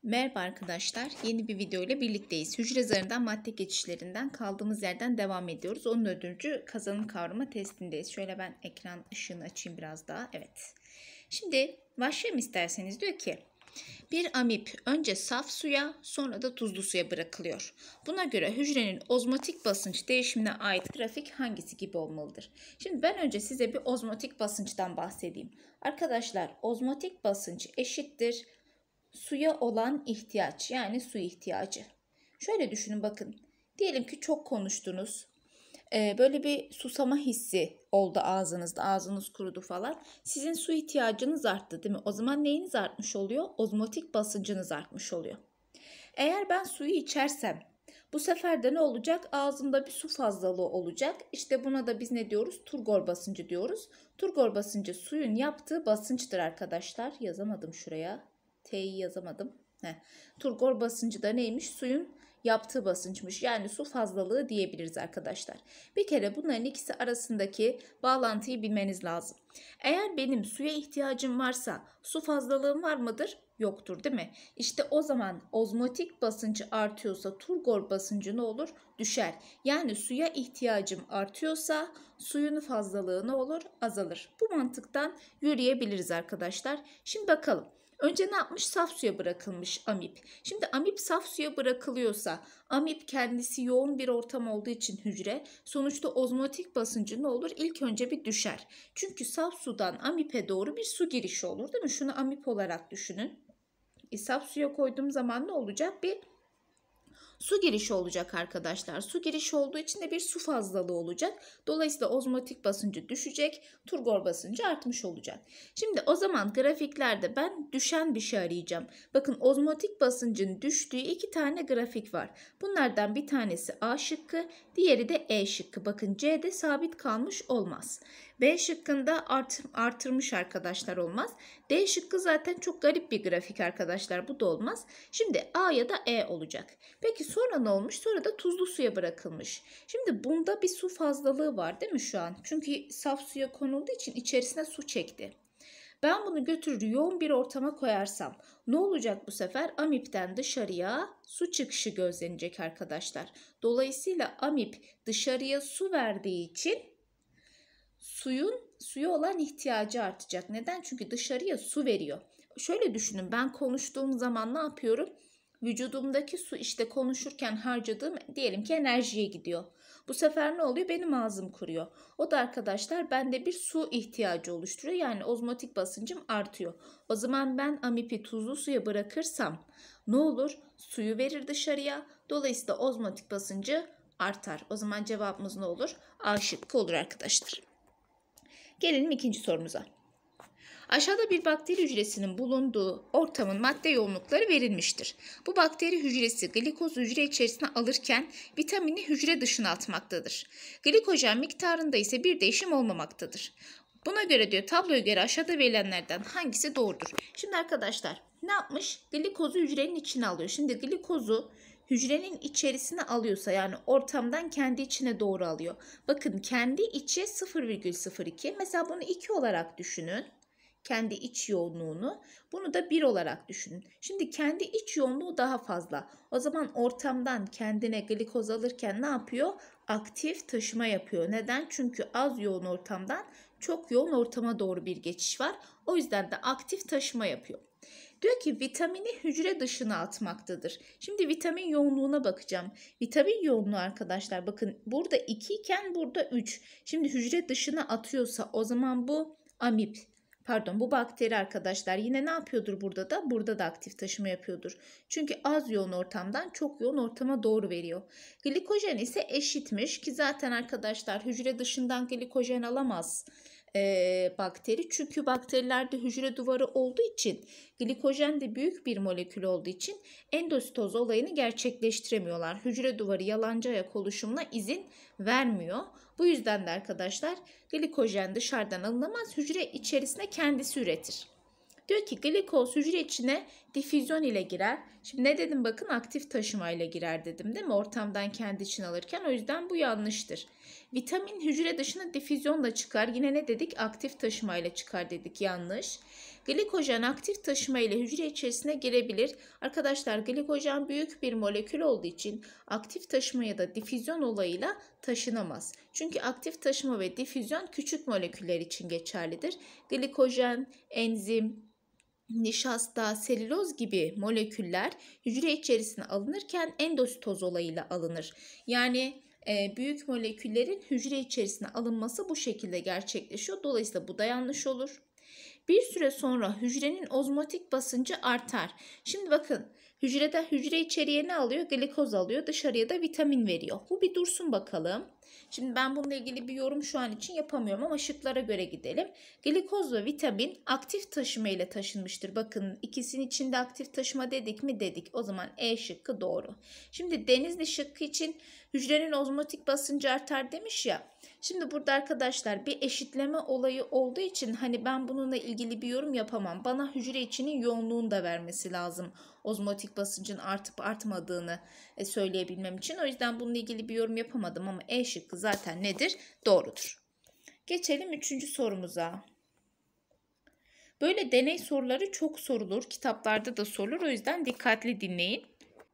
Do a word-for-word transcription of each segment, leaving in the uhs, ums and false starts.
Merhaba arkadaşlar, yeni bir video ile birlikteyiz. Hücre zarından madde geçişlerinden kaldığımız yerden devam ediyoruz. Onun ödüncü kazanım kavrama testindeyiz. Şöyle ben ekran ışığını açayım biraz daha. Evet. Şimdi başlayalım isterseniz. Diyor ki bir amip önce saf suya sonra da tuzlu suya bırakılıyor. Buna göre hücrenin ozmotik basınç değişimine ait grafik hangisi gibi olmalıdır? Şimdi ben önce size bir ozmotik basınçtan bahsedeyim. Arkadaşlar ozmotik basınç eşittir suya olan ihtiyaç, yani su ihtiyacı. Şöyle düşünün, bakın. Diyelim ki çok konuştunuz. Ee, böyle bir susama hissi oldu ağzınızda. Ağzınız kurudu falan. Sizin su ihtiyacınız arttı, değil mi? O zaman neyiniz artmış oluyor? Ozmotik basıncınız artmış oluyor. Eğer ben suyu içersem bu sefer de ne olacak? Ağzımda bir su fazlalığı olacak. İşte buna da biz ne diyoruz? Turgor basıncı diyoruz. Turgor basıncı suyun yaptığı basınçtır arkadaşlar. Yazamadım şuraya. T'yi yazamadım. Heh. Turgor basıncı da neymiş? Suyun yaptığı basınçmış. Yani su fazlalığı diyebiliriz arkadaşlar. Bir kere bunların ikisi arasındaki bağlantıyı bilmeniz lazım. Eğer benim suya ihtiyacım varsa su fazlalığım var mıdır? Yoktur, değil mi? İşte o zaman ozmotik basıncı artıyorsa turgor basıncı ne olur? Düşer. Yani suya ihtiyacım artıyorsa suyun fazlalığı ne olur? Azalır. Bu mantıktan yürüyebiliriz arkadaşlar. Şimdi bakalım. Önce ne yapmış? Saf suya bırakılmış amip. Şimdi amip saf suya bırakılıyorsa, amip kendisi yoğun bir ortam olduğu için hücre, sonuçta ozmotik basıncı ne olur? İlk önce bir düşer. Çünkü saf sudan amipe doğru bir su girişi olur, değil mi? Şunu amip olarak düşünün. E, saf suya koyduğum zaman ne olacak? Bir su girişi olacak arkadaşlar. Su girişi olduğu için de bir su fazlalığı olacak. Dolayısıyla ozmotik basıncı düşecek, turgor basıncı artmış olacak. Şimdi o zaman grafiklerde ben düşen bir şey arayacağım. Bakın, ozmotik basıncın düştüğü iki tane grafik var. Bunlardan bir tanesi A şıkkı, diğeri de E şıkkı. Bakın C'de sabit kalmış olmaz. B şıkkında art, artırmış arkadaşlar olmaz. D şıkkı zaten çok garip bir grafik arkadaşlar. Bu da olmaz. Şimdi A ya da E olacak. Peki sonra ne olmuş? Sonra da tuzlu suya bırakılmış. Şimdi bunda bir su fazlalığı var, değil mi şu an? Çünkü saf suya konulduğu için içerisine su çekti. Ben bunu götürür yoğun bir ortama koyarsam ne olacak bu sefer? Amipten dışarıya su çıkışı gözlenecek arkadaşlar. Dolayısıyla amip dışarıya su verdiği için suyun suya olan ihtiyacı artacak. Neden? Çünkü dışarıya su veriyor. Şöyle düşünün, ben konuştuğum zaman ne yapıyorum? Vücudumdaki su işte konuşurken harcadığım diyelim ki enerjiye gidiyor. Bu sefer ne oluyor? Benim ağzım kuruyor. O da arkadaşlar bende bir su ihtiyacı oluşturuyor. Yani ozmotik basıncım artıyor. O zaman ben amipi tuzlu suya bırakırsam ne olur? Suyu verir dışarıya. Dolayısıyla ozmotik basıncı artar. O zaman cevabımız ne olur? A şıkkı olur arkadaşlar. Gelelim ikinci sorumuza. Aşağıda bir bakteri hücresinin bulunduğu ortamın madde yoğunlukları verilmiştir. Bu bakteri hücresi glikoz hücre içerisine alırken vitamini hücre dışına atmaktadır. Glikojen miktarında ise bir değişim olmamaktadır. Buna göre diyor tabloya göre aşağıda verilenlerden hangisi doğrudur? Şimdi arkadaşlar ne yapmış? Glikozu hücrenin içine alıyor. Şimdi glikozu hücrenin içerisine alıyorsa, yani ortamdan kendi içine doğru alıyor. Bakın kendi içi sıfır virgül sıfır iki. Mesela bunu iki olarak düşünün. Kendi iç yoğunluğunu. Bunu da bir olarak düşünün. Şimdi kendi iç yoğunluğu daha fazla. O zaman ortamdan kendine glikoz alırken ne yapıyor? Aktif taşıma yapıyor. Neden? Çünkü az yoğun ortamdan çok yoğun ortama doğru bir geçiş var. O yüzden de aktif taşıma yapıyor. Diyor ki vitamini hücre dışına atmaktadır. Şimdi vitamin yoğunluğuna bakacağım. Vitamin yoğunluğu arkadaşlar bakın burada iki iken burada üç. Şimdi hücre dışına atıyorsa o zaman bu amip. Pardon, bu bakteri arkadaşlar yine ne yapıyordur burada da? Burada da aktif taşıma yapıyordur. Çünkü az yoğun ortamdan çok yoğun ortama doğru veriyor. Glikojen ise eşitmiş ki zaten arkadaşlar hücre dışından glikojen alamaz e, bakteri. Çünkü bakterilerde hücre duvarı olduğu için glikojen de büyük bir molekül olduğu için endositoz olayını gerçekleştiremiyorlar. Hücre duvarı yalancı ayak oluşumuna izin vermiyor. Bu yüzden de arkadaşlar glikojen dışarıdan alınamaz, hücre içerisine kendisi üretir. Diyor ki glikoz hücre içine difüzyon ile girer. Şimdi ne dedim bakın, aktif taşıma ile girer dedim değil mi? Ortamdan kendi için alırken, o yüzden bu yanlıştır. Vitamin hücre dışına difüzyonla çıkar. Yine ne dedik? Aktif taşıma ile çıkar dedik, yanlış. Glikojen aktif taşıma ile hücre içerisine girebilir. Arkadaşlar glikojen büyük bir molekül olduğu için aktif taşıma ya da difüzyon olayıyla taşınamaz. Çünkü aktif taşıma ve difüzyon küçük moleküller için geçerlidir. Glikojen, enzim, nişasta, selüloz gibi moleküller hücre içerisine alınırken endositoz olayıyla alınır. Yani e, büyük moleküllerin hücre içerisine alınması bu şekilde gerçekleşiyor. Dolayısıyla bu da yanlış olur. Bir süre sonra hücrenin ozmotik basıncı artar. Şimdi bakın, hücrede hücre içeriye ne alıyor? Glikoz alıyor. Dışarıya da vitamin veriyor. Bu bir dursun bakalım. Şimdi ben bununla ilgili bir yorum şu an için yapamıyorum ama şıklara göre gidelim. Glikoz ve vitamin aktif taşıma ile taşınmıştır. Bakın, ikisinin içinde aktif taşıma dedik mi? Dedik. O zaman E şıkkı doğru. Şimdi Denizli şıkkı için hücrenin ozmotik basıncı artar demiş ya. Şimdi burada arkadaşlar bir eşitleme olayı olduğu için hani ben bununla ilgili bir yorum yapamam. Bana hücre içinin yoğunluğunu da vermesi lazım. Ozmotik basıncın artıp artmadığını söyleyebilmem için. O yüzden bununla ilgili bir yorum yapamadım ama E şıkkı zaten nedir? Doğrudur. Geçelim üçüncü sorumuza. Böyle deney soruları çok sorulur. Kitaplarda da sorulur. O yüzden dikkatli dinleyin.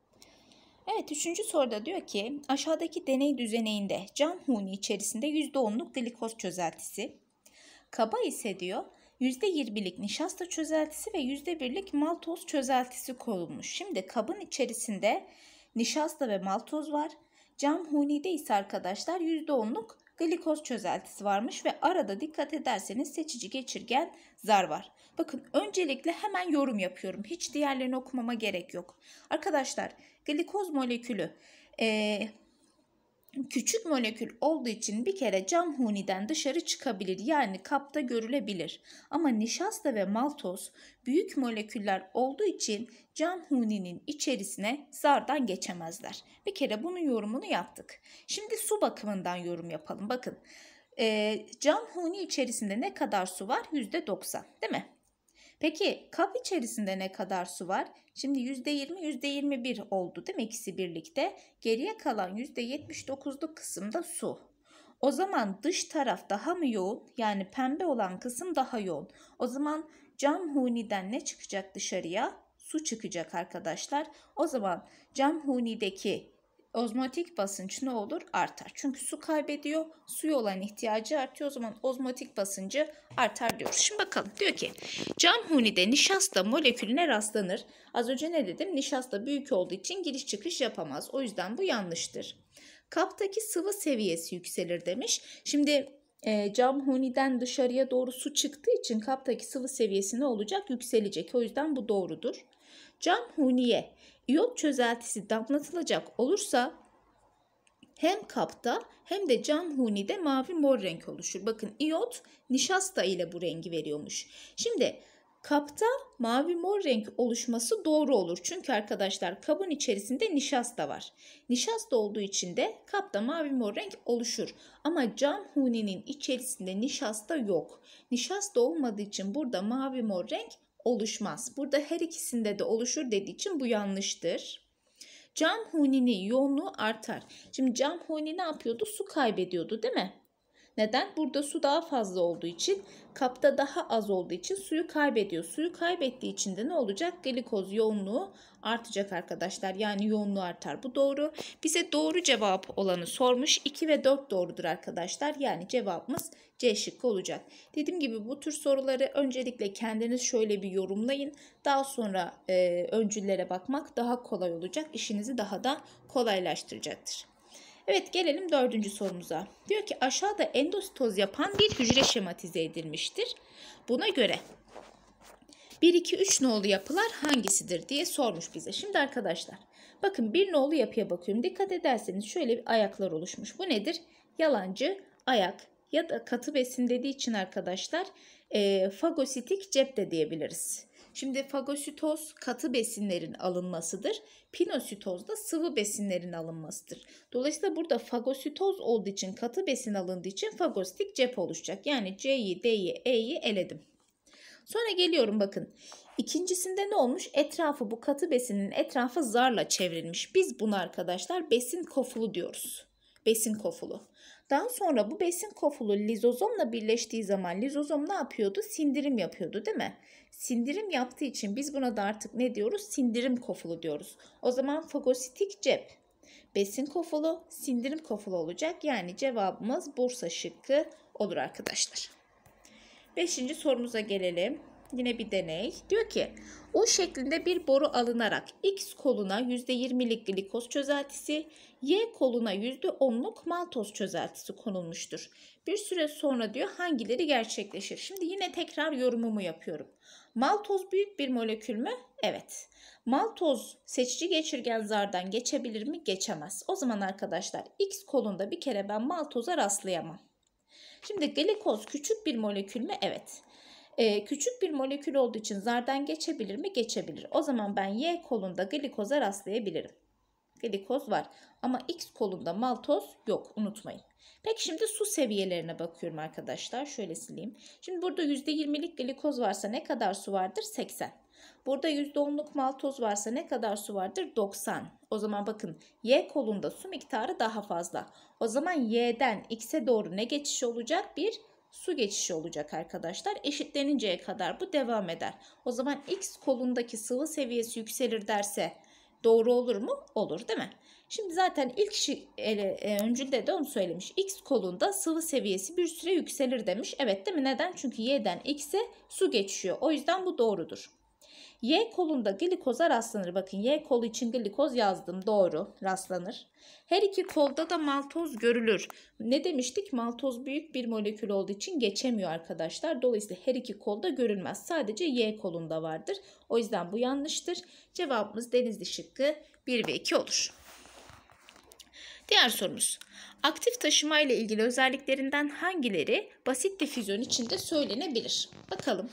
Evet, üçüncü soruda diyor ki aşağıdaki deney düzeneğinde cam huni içerisinde yüzde onluk glikoz çözeltisi, kaba ise diyor yüzde yirmilik nişasta çözeltisi ve yüzde birlik maltoz çözeltisi konulmuş. Şimdi kabın içerisinde nişasta ve maltoz var. Cam hunide ise arkadaşlar yüzde onluk glikoz çözeltisi varmış ve arada dikkat ederseniz seçici geçirgen zar var. Bakın, öncelikle hemen yorum yapıyorum. Hiç diğerlerini okumama gerek yok. Arkadaşlar, glikoz molekülü e, küçük molekül olduğu için bir kere cam huniden dışarı çıkabilir. Yani kapta görülebilir. Ama nişasta ve maltoz büyük moleküller olduğu için cam huninin içerisine zardan geçemezler. Bir kere bunun yorumunu yaptık. Şimdi su bakımından yorum yapalım. Bakın, e, cam huni içerisinde ne kadar su var? yüzde doksan, değil mi? Peki kap içerisinde ne kadar su var? Şimdi yüzde yirmi, yüzde yirmi bir oldu değil mi? İkisi birlikte. Geriye kalan yüzde yetmiş dokuzluk kısımda su. O zaman dış taraf daha mı yoğun? Yani pembe olan kısım daha yoğun. O zaman cam huniden ne çıkacak dışarıya? Su çıkacak arkadaşlar. O zaman cam hunideki ozmotik basınç ne olur? Artar. Çünkü su kaybediyor. Suya olan ihtiyacı artıyor. O zaman ozmotik basıncı artar diyoruz. Şimdi bakalım. Diyor ki cam hunide nişasta molekülüne rastlanır. Az önce ne dedim? Nişasta büyük olduğu için giriş çıkış yapamaz. O yüzden bu yanlıştır. Kaptaki sıvı seviyesi yükselir demiş. Şimdi e, cam huniden dışarıya doğru su çıktığı için kaptaki sıvı seviyesi ne olacak? Yükselecek. O yüzden bu doğrudur. Cam huniye iyot çözeltisi damlatılacak olursa hem kapta hem de cam hunide mavi mor renk oluşur. Bakın, iyot nişasta ile bu rengi veriyormuş. Şimdi kapta mavi mor renk oluşması doğru olur. Çünkü arkadaşlar kabın içerisinde nişasta var. Nişasta olduğu için de kapta mavi mor renk oluşur. Ama cam huninin içerisinde nişasta yok. Nişasta olmadığı için burada mavi mor renk oluşmaz. Burada her ikisinde de oluşur dediği için bu yanlıştır. Cam huninin yoğunluğu artar. Şimdi cam huni ne yapıyordu? Su kaybediyordu değil mi? Neden? Burada su daha fazla olduğu için, kapta daha az olduğu için suyu kaybediyor. Suyu kaybettiği için de ne olacak? Glikoz yoğunluğu artacak arkadaşlar. Yani yoğunluğu artar. Bu doğru. Bize doğru cevap olanı sormuş. iki ve dört doğrudur arkadaşlar. Yani cevabımız C şıkkı olacak. Dediğim gibi bu tür soruları öncelikle kendiniz şöyle bir yorumlayın. Daha sonra e, öncüllere bakmak daha kolay olacak. İşinizi daha da kolaylaştıracaktır. Evet, gelelim dördüncü sorumuza. Diyor ki aşağıda endositoz yapan bir hücre şematize edilmiştir. Buna göre bir, iki, üç nolu yapılar hangisidir diye sormuş bize. Şimdi arkadaşlar bakın, bir nolu yapıya bakıyorum. Dikkat ederseniz şöyle bir ayaklar oluşmuş. Bu nedir? Yalancı ayak ya da katı besin dediği için arkadaşlar e, fagositik cep de diyebiliriz. Şimdi fagositoz katı besinlerin alınmasıdır. Pinositoz da sıvı besinlerin alınmasıdır. Dolayısıyla burada fagositoz olduğu için, katı besin alındığı için fagositik cep oluşacak. Yani C'yi, D'yi, E'yi eledim. Sonra geliyorum bakın. İkincisinde ne olmuş? Etrafı, bu katı besinin etrafı zarla çevrilmiş. Biz buna arkadaşlar besin kofulu diyoruz. Besin kofulu. Daha sonra bu besin kofulu lizozomla birleştiği zaman lizozom ne yapıyordu? Sindirim yapıyordu değil mi? Sindirim yaptığı için biz buna da artık ne diyoruz? Sindirim kofulu diyoruz. O zaman fagositik cep besin kofulu, sindirim kofulu olacak. Yani cevabımız Bursa şıkkı olur arkadaşlar. Beşinci sorumuza gelelim. Yine bir deney. Diyor ki U şeklinde bir boru alınarak X koluna yüzde yirmilik glikoz çözeltisi, Y koluna yüzde onluk maltoz çözeltisi konulmuştur. Bir süre sonra diyor hangileri gerçekleşir? Şimdi yine tekrar yorumumu yapıyorum. Maltoz büyük bir molekül mü? Evet. Maltoz seçici geçirgen zardan geçebilir mi? Geçemez. O zaman arkadaşlar X kolunda bir kere ben maltoza rastlayamam. Şimdi glikoz küçük bir molekül mü? Evet. Ee, küçük bir molekül olduğu için zardan geçebilir mi? Geçebilir. O zaman ben Y kolunda glikoza rastlayabilirim. Glikoz var ama X kolunda maltoz yok, unutmayın. Peki şimdi su seviyelerine bakıyorum arkadaşlar. Şöyle sileyim. Şimdi burada yüzde yirmilik glikoz varsa ne kadar su vardır? seksen. Burada yüzde onluk maltoz varsa ne kadar su vardır? doksan. O zaman bakın Y kolunda su miktarı daha fazla. O zaman Y'den X'e doğru ne geçişi olacak? Bir su geçişi olacak arkadaşlar. Eşitleninceye kadar bu devam eder. O zaman X kolundaki sıvı seviyesi yükselir derse doğru olur mu? Olur değil mi? Şimdi zaten ilk ele, e, öncülde de onu söylemiş. X kolunda sıvı seviyesi bir süre yükselir demiş. Evet değil mi? Neden? Çünkü Y'den X'e su geçiyor. O yüzden bu doğrudur. Y kolunda glikoza rastlanır. Bakın Y kolu için glikoz yazdım. Doğru, rastlanır. Her iki kolda da maltoz görülür. Ne demiştik? Maltoz büyük bir molekül olduğu için geçemiyor arkadaşlar. Dolayısıyla her iki kolda görülmez. Sadece Y kolunda vardır. O yüzden bu yanlıştır. Cevabımız Denizli şıkkı bir ve iki olur. Diğer sorumuz. Aktif taşıma ile ilgili özelliklerinden hangileri basit difüzyon içinde söylenebilir? Bakalım.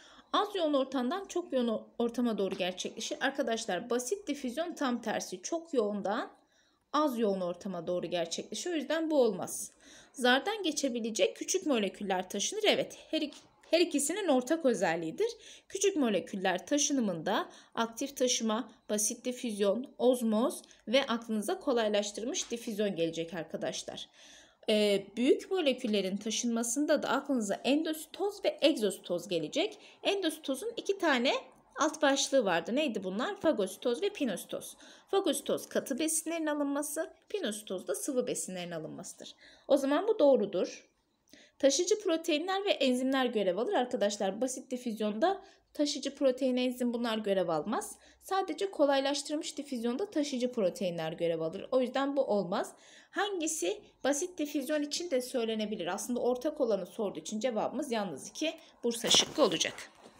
Az yoğun ortamdan çok yoğun ortama doğru gerçekleşir. Arkadaşlar basit difüzyon tam tersi. Çok yoğundan az yoğun ortama doğru gerçekleşir. O yüzden bu olmaz. Zardan geçebilecek küçük moleküller taşınır. Evet, her, her ikisinin ortak özelliğidir. Küçük moleküller taşınımında aktif taşıma, basit difüzyon, ozmoz ve aklınıza kolaylaştırılmış difüzyon gelecek arkadaşlar. Ee, büyük moleküllerin taşınmasında da aklınıza endositoz ve egzositoz gelecek. Endositozun iki tane alt başlığı vardı. Neydi bunlar? Fagositoz ve pinositoz. Fagositoz katı besinlerin alınması, pinositoz da sıvı besinlerin alınmasıdır. O zaman bu doğrudur. Taşıyıcı proteinler ve enzimler görev alır. Arkadaşlar basit difüzyonda taşıyıcı protein, enzim bunlar görev almaz. Sadece kolaylaştırılmış difüzyonda taşıyıcı proteinler görev alır. O yüzden bu olmaz. Hangisi basit difüzyon için de söylenebilir? Aslında ortak olanı sorduğu için cevabımız yalnız iki Bursa şıkkı olacak.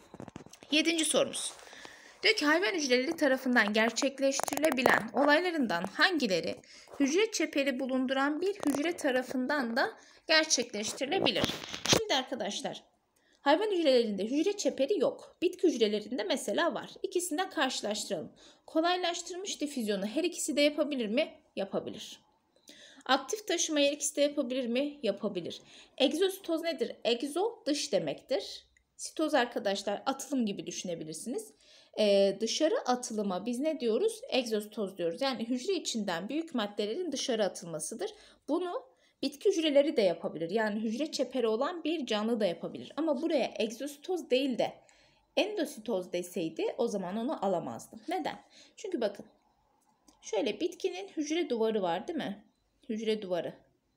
Yedinci sorumuz. Diyor ki hayvan hücreleri tarafından gerçekleştirilebilen olaylarından hangileri hücre çeperi bulunduran bir hücre tarafından da gerçekleştirilebilir? Şimdi arkadaşlar hayvan hücrelerinde hücre çeperi yok. Bitki hücrelerinde mesela var. İkisini de karşılaştıralım. Kolaylaştırılmış difüzyonu her ikisi de yapabilir mi? Yapabilir. Aktif taşıma her ikisi de yapabilir mi? Yapabilir. Egzositoz nedir? Egzo dış demektir. Sitoz arkadaşlar atılım gibi düşünebilirsiniz. Ee, dışarı atılıma biz ne diyoruz? Egzositoz diyoruz. Yani hücre içinden büyük maddelerin dışarı atılmasıdır. Bunu bitki hücreleri de yapabilir. Yani hücre çeperi olan bir canlı da yapabilir. Ama buraya egzositoz değil de endositoz deseydi o zaman onu alamazdım. Neden? Çünkü bakın şöyle bitkinin hücre duvarı var değil mi? Hücre duvarı.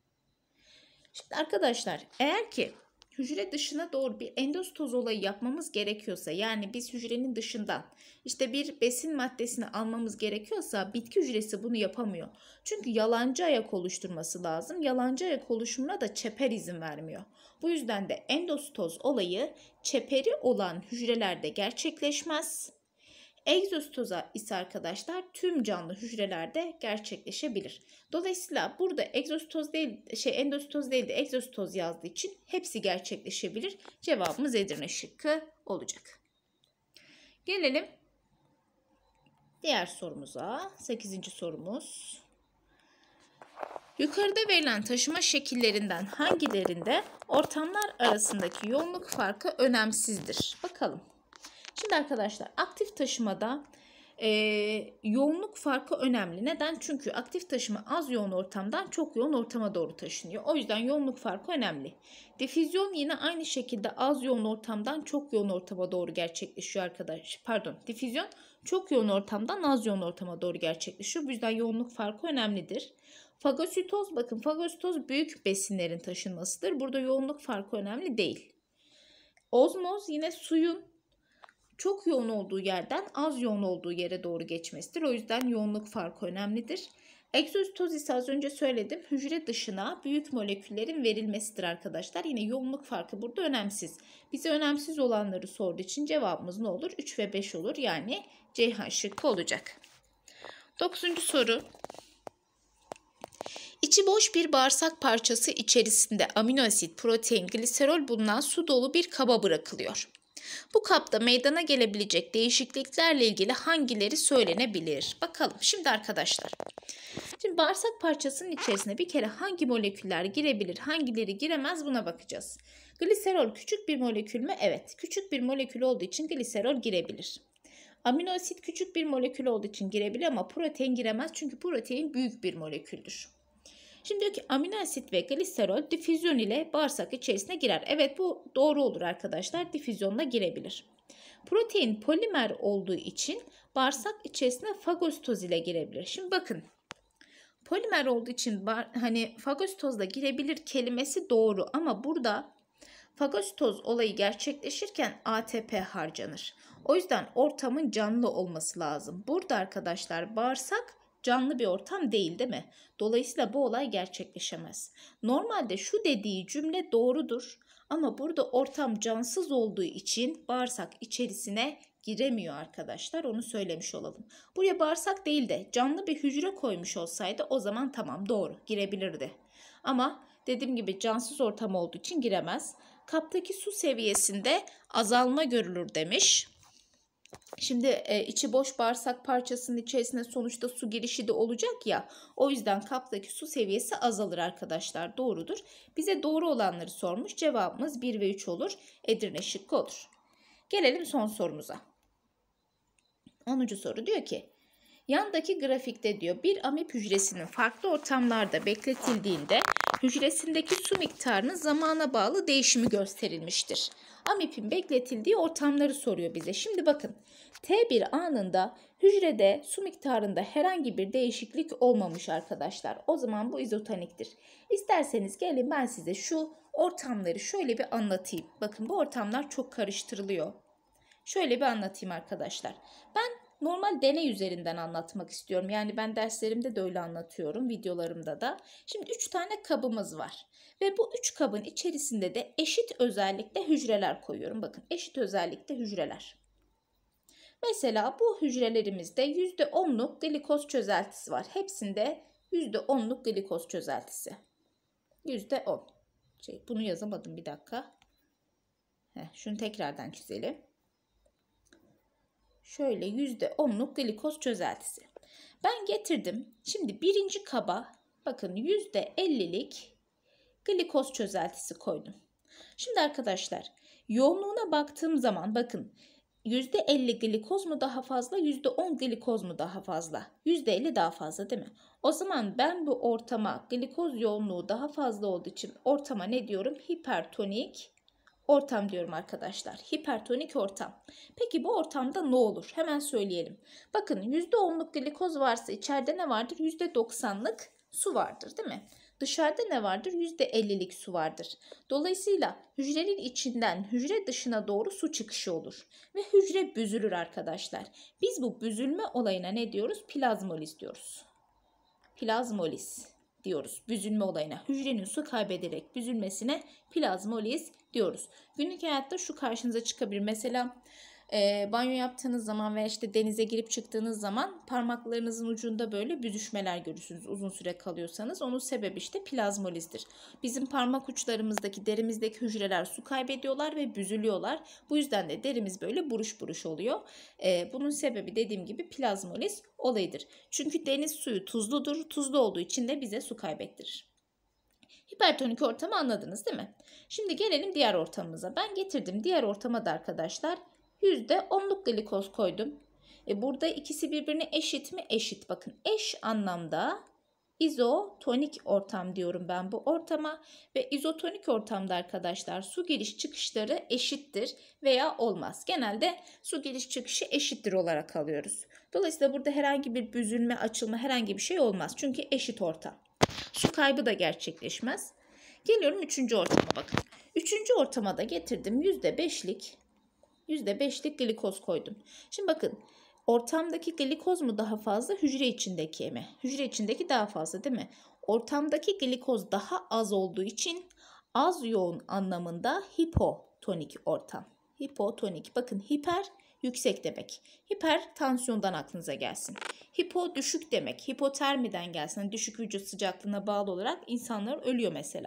Şimdi arkadaşlar eğer ki hücre dışına doğru bir endositoz olayı yapmamız gerekiyorsa, yani biz hücrenin dışından işte bir besin maddesini almamız gerekiyorsa bitki hücresi bunu yapamıyor. Çünkü yalancı ayak oluşturması lazım. Yalancı ayak oluşumuna da çeper izin vermiyor. Bu yüzden de endositoz olayı çeperi olan hücrelerde gerçekleşmez. Egzositoza ise arkadaşlar tüm canlı hücrelerde gerçekleşebilir. Dolayısıyla burada egzositoz değil, şey endositoz değil de egzositoz yazdığı için hepsi gerçekleşebilir. Cevabımız Edirne şıkkı olacak. Gelelim diğer sorumuza. sekizinci sorumuz. Yukarıda verilen taşıma şekillerinden hangilerinde ortamlar arasındaki yoğunluk farkı önemsizdir? Bakalım. Şimdi arkadaşlar aktif taşımada Ee, yoğunluk farkı önemli. Neden? Çünkü aktif taşıma az yoğun ortamdan çok yoğun ortama doğru taşınıyor. O yüzden yoğunluk farkı önemli. Difüzyon yine aynı şekilde az yoğun ortamdan çok yoğun ortama doğru gerçekleşiyor arkadaş. Pardon, difüzyon çok yoğun ortamdan az yoğun ortama doğru gerçekleşiyor. Bu yüzden yoğunluk farkı önemlidir. Fagositoz, bakın fagositoz büyük besinlerin taşınmasıdır. Burada yoğunluk farkı önemli değil. Ozmoz yine suyun çok yoğun olduğu yerden az yoğun olduğu yere doğru geçmesidir. O yüzden yoğunluk farkı önemlidir. Egzositoz ise az önce söyledim, hücre dışına büyük moleküllerin verilmesidir arkadaşlar. Yine yoğunluk farkı burada önemsiz. Bize önemsiz olanları sorduğu için cevabımız ne olur? üç ve beş olur. Yani Ceyhan şıkkı olacak. dokuzuncu soru. İçi boş bir bağırsak parçası içerisinde amino asit, protein, gliserol bulunan su dolu bir kaba bırakılıyor. Bu kapta meydana gelebilecek değişikliklerle ilgili hangileri söylenebilir? Bakalım şimdi arkadaşlar. Şimdi bağırsak parçasının içerisine bir kere hangi moleküller girebilir, hangileri giremez buna bakacağız. Gliserol küçük bir molekül mü? Evet. Küçük bir molekül olduğu için gliserol girebilir. Amino asit küçük bir molekül olduğu için girebilir ama protein giremez çünkü protein büyük bir moleküldür. Şimdi diyor ki amino asit ve gliserol difüzyon ile bağırsak içerisine girer. Evet, bu doğru olur arkadaşlar. Difüzyonla girebilir. Protein polimer olduğu için bağırsak içerisine fagositoz ile girebilir. Şimdi bakın. Polimer olduğu için hani fagositozla girebilir kelimesi doğru ama burada fagositoz olayı gerçekleşirken A T P harcanır. O yüzden ortamın canlı olması lazım. Burada arkadaşlar bağırsak canlı bir ortam değil, değil mi? Dolayısıyla bu olay gerçekleşemez. Normalde şu dediği cümle doğrudur ama burada ortam cansız olduğu için bağırsak içerisine giremiyor arkadaşlar. Onu söylemiş olalım. Buraya bağırsak değil de canlı bir hücre koymuş olsaydı o zaman tamam, doğru, girebilirdi. Ama dediğim gibi cansız ortam olduğu için giremez. Kaptaki su seviyesinde azalma görülür demiş. Şimdi e, içi boş bağırsak parçasının içerisine sonuçta su girişi de olacak ya. O yüzden kaptaki su seviyesi azalır arkadaşlar. Doğrudur. Bize doğru olanları sormuş. Cevabımız bir ve üç olur. Edirne şıkkı olur. Gelelim son sorumuza. onuncu soru diyor ki, yandaki grafikte diyor bir amip hücresinin farklı ortamlarda bekletildiğinde hücresindeki su miktarının zamana bağlı değişimi gösterilmiştir. Amipin bekletildiği ortamları soruyor bize. Şimdi bakın, T bir anında hücrede su miktarında herhangi bir değişiklik olmamış arkadaşlar. O zaman bu izotoniktir. İsterseniz gelin ben size şu ortamları şöyle bir anlatayım. Bakın bu ortamlar çok karıştırılıyor. Şöyle bir anlatayım arkadaşlar. Ben normal deney üzerinden anlatmak istiyorum. Yani ben derslerimde de öyle anlatıyorum, videolarımda da. Şimdi üç tane kabımız var. Ve bu üç kabın içerisinde de eşit özellikte hücreler koyuyorum. Bakın, eşit özellikte hücreler. Mesela bu hücrelerimizde yüzde onluk glikoz çözeltisi var. Hepsinde yüzde onluk glikoz çözeltisi. yüzde on. Şey, bunu yazamadım, bir dakika. Heh, şunu tekrardan çizelim. Şöyle yüzde onluk glikoz çözeltisi. Ben getirdim. Şimdi birinci kaba bakın yüzde ellilik glikoz çözeltisi koydum. Şimdi arkadaşlar yoğunluğuna baktığım zaman bakın yüzde elli glikoz mu daha fazla, yüzde on glikoz mu daha fazla? yüzde elli daha fazla değil mi? O zaman ben bu ortama glikoz yoğunluğu daha fazla olduğu için ortama ne diyorum? Hipertonik ortam diyorum arkadaşlar. Hipertonik ortam. Peki bu ortamda ne olur? Hemen söyleyelim. Bakın yüzde onluk glikoz varsa içeride ne vardır? yüzde doksanlık su vardır değil mi? Dışarıda ne vardır? yüzde ellilik su vardır. Dolayısıyla hücrenin içinden hücre dışına doğru su çıkışı olur. Ve hücre büzülür arkadaşlar. Biz bu büzülme olayına ne diyoruz? Plazmoliz diyoruz. Plazmoliz diyoruz büzülme olayına. Hücrenin su kaybederek büzülmesine plazmoliz diyoruz. Günlük hayatta şu karşınıza çıkabilir. Mesela e, banyo yaptığınız zaman veya işte denize girip çıktığınız zaman parmaklarınızın ucunda böyle büzüşmeler görürsünüz. Uzun süre kalıyorsanız onun sebebi işte plazmolizdir. Bizim parmak uçlarımızdaki, derimizdeki hücreler su kaybediyorlar ve büzülüyorlar. Bu yüzden de derimiz böyle buruş buruş oluyor. E, bunun sebebi dediğim gibi plazmoliz olayıdır. Çünkü deniz suyu tuzludur. Tuzlu olduğu için de bize su kaybettirir. Hipertonik ortamı anladınız değil mi? Şimdi gelelim diğer ortamımıza. Ben getirdim diğer ortama da arkadaşlar yüzde onluk glikoz koydum. E burada ikisi birbirine eşit mi? Eşit. Bakın eş anlamda izotonik ortam diyorum ben bu ortama ve izotonik ortamda arkadaşlar su giriş çıkışları eşittir veya olmaz. Genelde su giriş çıkışı eşittir olarak alıyoruz. Dolayısıyla burada herhangi bir büzülme, açılma herhangi bir şey olmaz. Çünkü eşit ortam. Su kaybı da gerçekleşmez. Geliyorum üçüncü ortama bakın. Üçüncü ortama da getirdim yüzde beşlik yüzde beşlik glikoz koydum. Şimdi bakın ortamdaki glikoz mu daha fazla hücre içindeki mi? Hücre içindeki daha fazla değil mi? Ortamdaki glikoz daha az olduğu için az yoğun anlamında hipotonik ortam. Hipotonik bakın hiper yüksek demek. Hiper tansiyondan aklınıza gelsin. Hipo düşük demek. Hipotermiden gelsin. Yani düşük vücut sıcaklığına bağlı olarak insanlar ölüyor mesela.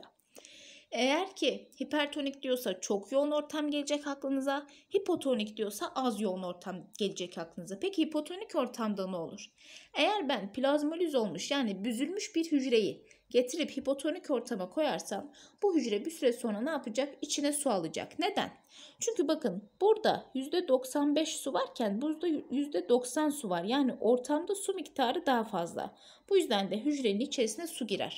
Eğer ki hipertonik diyorsa çok yoğun ortam gelecek aklınıza. Hipotonik diyorsa az yoğun ortam gelecek aklınıza. Peki hipotonik ortamda ne olur? Eğer ben plazmoliz olmuş yani büzülmüş bir hücreyi getirip hipotonik ortama koyarsam bu hücre bir süre sonra ne yapacak? İçine su alacak. Neden? Çünkü bakın burada yüzde doksan beş su varken burada yüzde doksan su var. Yani ortamda su miktarı daha fazla. Bu yüzden de hücrenin içerisine su girer.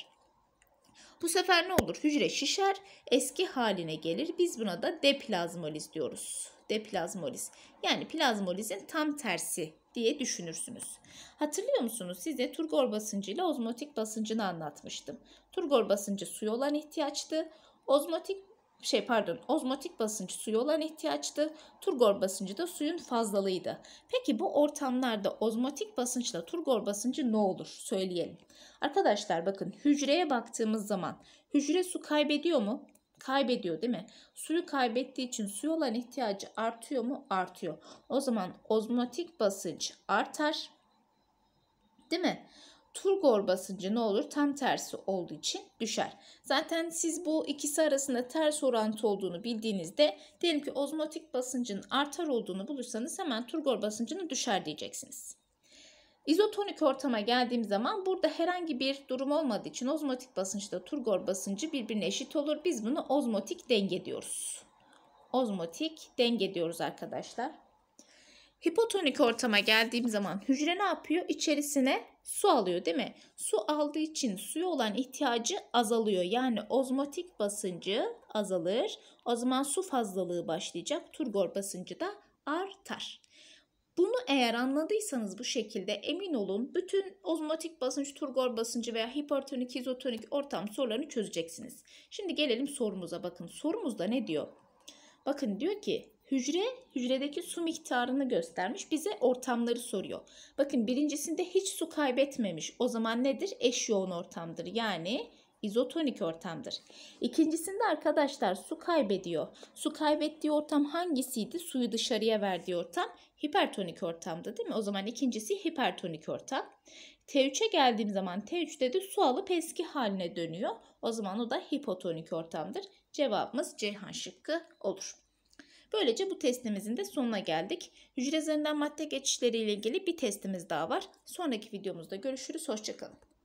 Bu sefer ne olur? Hücre şişer, eski haline gelir. Biz buna da deplazmoliz diyoruz. Deplazmoliz. Yani plazmolizin tam tersi diye düşünürsünüz. Hatırlıyor musunuz? Size turgor basıncı ile ozmotik basıncını anlatmıştım. Turgor basıncı suya olan ihtiyaçtı. Ozmotik şey pardon, ozmotik basıncı suya olan ihtiyaçtı. Turgor basıncı da suyun fazlalığıydı. Peki bu ortamlarda ozmotik basınçla turgor basıncı ne olur? Söyleyelim. Arkadaşlar bakın hücreye baktığımız zaman hücre su kaybediyor mu? Kaybediyor değil mi? Suyu kaybettiği için suya olan ihtiyacı artıyor mu? Artıyor. O zaman ozmotik basınç artar. Değil mi? Turgor basıncı ne olur? Tam tersi olduğu için düşer. Zaten siz bu ikisi arasında ters orantı olduğunu bildiğinizde diyelim ki ozmotik basıncın artar olduğunu bulursanız hemen turgor basıncının düşer diyeceksiniz. İzotonik ortama geldiğim zaman burada herhangi bir durum olmadığı için ozmotik basınçla turgor basıncı birbirine eşit olur. Biz bunu ozmotik denge diyoruz. Ozmotik denge diyoruz arkadaşlar. Hipotonik ortama geldiğim zaman hücre ne yapıyor? İçerisine su alıyor değil mi? Su aldığı için suya olan ihtiyacı azalıyor. Yani ozmotik basıncı azalır. O zaman su fazlalığı başlayacak. Turgor basıncı da artar. Bunu eğer anladıysanız bu şekilde emin olun bütün ozmotik basınç, turgor basıncı veya hipertonik, izotonik ortam sorularını çözeceksiniz. Şimdi gelelim sorumuza bakın. Sorumuzda ne diyor? Bakın diyor ki hücre hücredeki su miktarını göstermiş bize ortamları soruyor. Bakın birincisinde hiç su kaybetmemiş. O zaman nedir? Eş yoğun ortamdır. Yani izotonik ortamdır. İkincisinde arkadaşlar su kaybediyor. Su kaybettiği ortam hangisiydi? Suyu dışarıya verdiği ortam hipertonik ortamdı değil mi? O zaman ikincisi hipertonik ortam. T üçe geldiğim zaman T üçte de su alıp eski haline dönüyor. O zaman o da hipotonik ortamdır. Cevabımız Ceyhan şıkkı olur. Böylece bu testimizin de sonuna geldik. Hücre zarından madde geçişleri ile ilgili bir testimiz daha var. Sonraki videomuzda görüşürüz. Hoşça kalın.